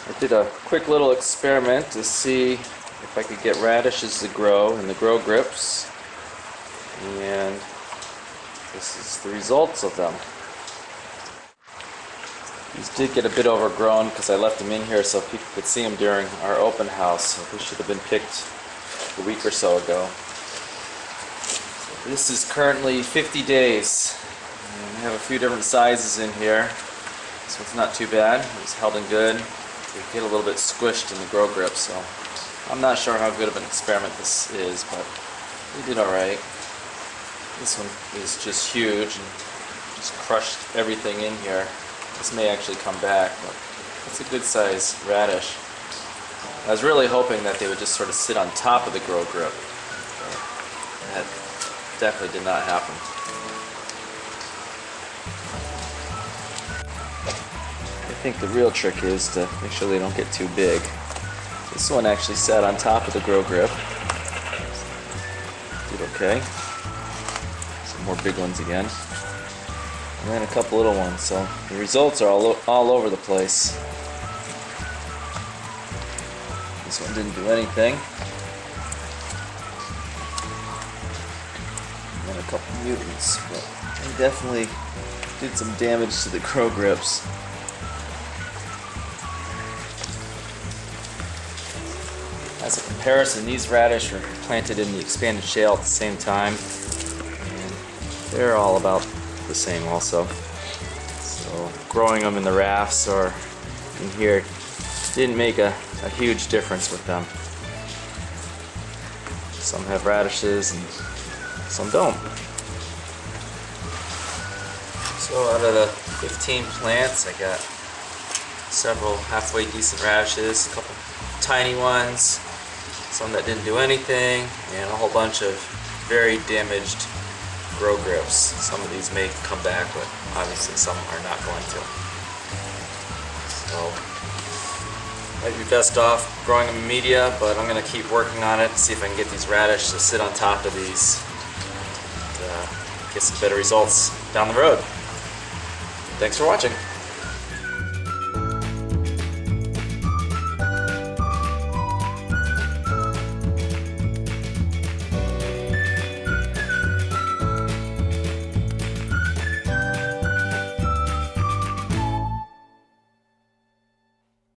I did a quick little experiment to see if I could get radishes to grow in the Grow Grips, and this is the results of them. These did get a bit overgrown because I left them in here so people could see them during our open house. So they should have been picked a week or so ago. This is currently 50 days. And I have a few different sizes in here. This one's not too bad. It's held in good. They get a little bit squished in the Grow Grip, so I'm not sure how good of an experiment this is, but we did alright. This one is just huge and just crushed everything in here. This may actually come back, but it's a good size radish. I was really hoping that they would just sort of sit on top of the Grow Grip. That definitely did not happen. I think the real trick is to make sure they don't get too big. This one actually sat on top of the Grow Grip. Did okay. Some more big ones again. And then a couple little ones, so the results are all over the place. This one didn't do anything. And then a couple mutants, but they definitely did some damage to the Grow Grips. As a comparison, these radish were planted in the expanded shale at the same time, and they're all about the same also. So growing them in the rafts or in here didn't make a huge difference with them. Some have radishes and some don't. So out of the 15 plants, I got several halfway decent radishes, a couple tiny ones, some that didn't do anything, and a whole bunch of very damaged Grow Grips. Some of these may come back, but obviously some are not going to. So, might be best off growing them in media, but I'm going to keep working on it and see if I can get these radish to sit on top of these and get some better results down the road. Thanks for watching.